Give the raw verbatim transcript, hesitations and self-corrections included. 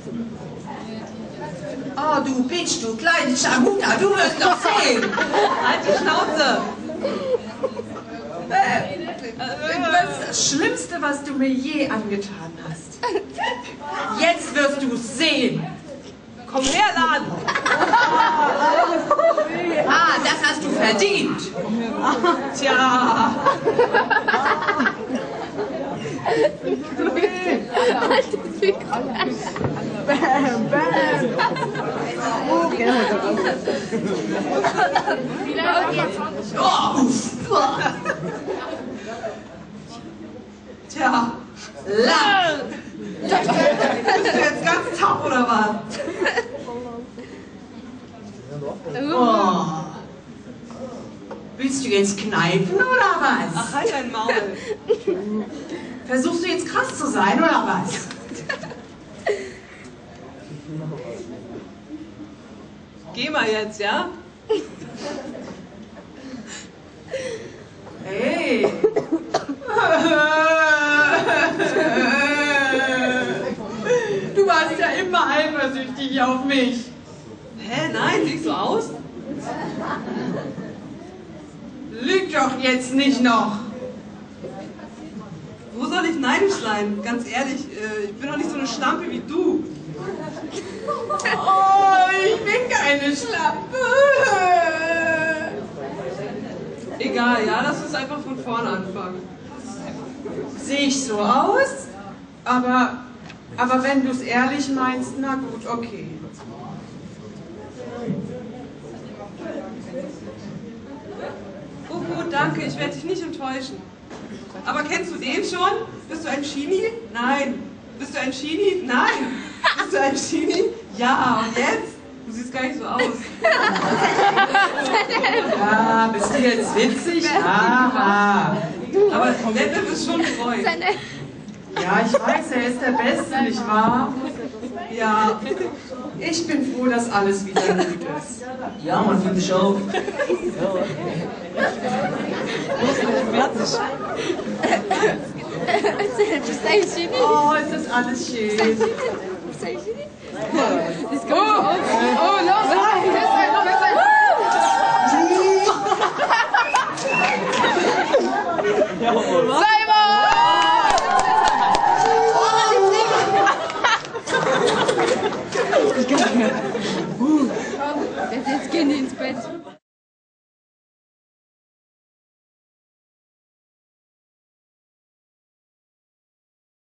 Oh, du Bitch, du kleine Schamuna, du wirst doch sehen. Halt die Schnauze. Äh, das ist das Schlimmste, was du mir je angetan hast. Jetzt wirst du es sehen. Komm her, Laden. Ah, das hast du verdient. Tja. Bam, bam. Oh. Tja. Lang. Bist du jetzt ganz taub oder was? Oh. Willst du jetzt kneifen oder was? Ach, halt dein Maul. Versuchst du jetzt krass zu sein oder was? Geh mal jetzt, ja? Hey. Du warst ja immer eifersüchtig auf mich. Hä, nein, siehst du aus? Lüg doch jetzt nicht noch. Wo soll ich neidisch sein? Ganz ehrlich, äh, ich bin doch nicht so eine Schlampe wie du. Oh, ich bin keine Schlampe. Egal, ja, lass uns einfach von vorne anfangen. Sehe ich so aus? Aber, aber wenn du es ehrlich meinst, na gut, okay. Oh gut, danke, ich werde dich nicht enttäuschen. Aber kennst du den schon? Bist du ein Chini? Nein. Bist du ein Chini? Nein. Bist du ein Chini? Ja, und jetzt? Du siehst gar nicht so aus. Ja, bist du jetzt witzig? Aha. Aber Detlef ist schon ein Freund. Ja, ich weiß, er ist der Beste, nicht wahr? Ja. Ich bin froh, dass alles wieder gut ist. Ja, man, finde ich auch. Oh, ist das alles schön. Oh, oh, los! Ja,